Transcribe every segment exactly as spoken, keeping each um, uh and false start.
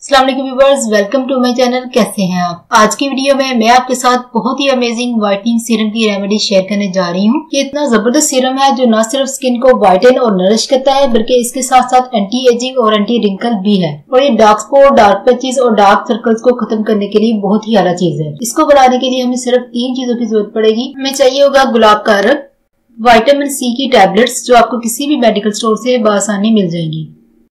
अस्सलाम वालेकुम viewers, welcome to my channel. कैसे हैं आप? आज की वीडियो में मैं आपके साथ बहुत ही अमेजिंग व्हाइटनिंग सीरम की रेमेडी शेयर करने जा रही हूँ। ये इतना जबरदस्त सीरम है जो न सिर्फ स्किन को व्हाइटन और नरिश करता है बल्कि इसके साथ साथ एंटी एजिंग और एंटी रिंकल भी है और ये डार्क स्पॉट, डार्क पैचेस और डार्क सर्कल्स को खत्म करने के लिए बहुत ही आला चीज है। इसको बनाने के लिए हमें सिर्फ तीन चीजों की जरूरत पड़ेगी। हमें चाहिए होगा गुलाब का अर्क, विटामिन सी की टैबलेट्स जो आपको किसी भी मेडिकल स्टोर से बआसानी मिल जाएंगी,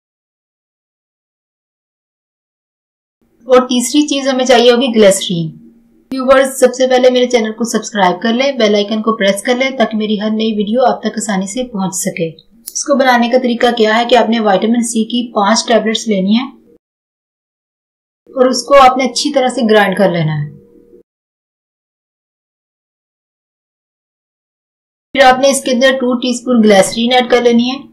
और तीसरी चीज हमें चाहिए होगी ग्लिसरीन। व्यूअर्स, सबसे पहले मेरे चैनल को सब्सक्राइब कर लें, बेल आइकन को प्रेस कर लें ताकि मेरी हर नई वीडियो आप तक आसानी से पहुंच सके। इसको बनाने का तरीका क्या है कि आपने विटामिन सी की पांच टैबलेट्स लेनी है और उसको आपने अच्छी तरह से ग्राइंड कर लेना है। फिर आपने इसके अंदर टू टीस्पून ग्लिसरीन ऐड कर लेनी है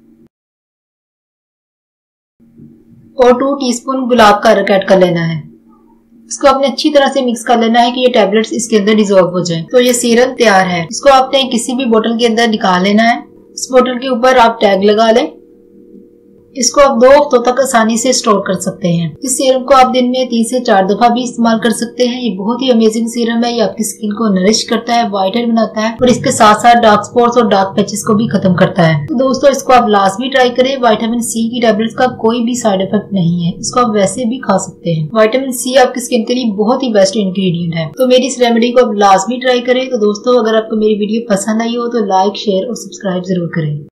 और टू टीस्पून गुलाब का अर्क ऐड कर लेना है। इसको आपने अच्छी तरह से मिक्स कर लेना है कि ये टैबलेट्स इसके अंदर डिसॉल्व हो जाएं। तो ये सीरम तैयार है। इसको आपने किसी भी बोतल के अंदर निकाल लेना है। इस बोतल के ऊपर आप टैग लगा लें। इसको आप दो हफ्तों तक आसानी से स्टोर कर सकते हैं। इस सीरम को आप दिन में तीन से चार दफा भी इस्तेमाल कर सकते हैं। ये बहुत ही अमेजिंग सीरम है। ये आपकी स्किन को नरिश करता है, वाइटर बनाता है और इसके साथ साथ डार्क स्पॉट्स और डार्क पैचेस को भी खत्म करता है। तो दोस्तों, इसको आप लाजमी ट्राई करें। विटामिन सी की टैबलेट्स का कोई भी साइड इफेक्ट नहीं है। इसको आप वैसे भी खा सकते हैं। विटामिन सी आपकी स्किन के लिए बहुत ही बेस्ट इंग्रेडिएंट है। तो मेरी इस रेमेडी को आप लाजमी ट्राई करें। तो दोस्तों, अगर आपको मेरी वीडियो पसंद आई हो तो लाइक, शेयर और सब्सक्राइब जरूर करें।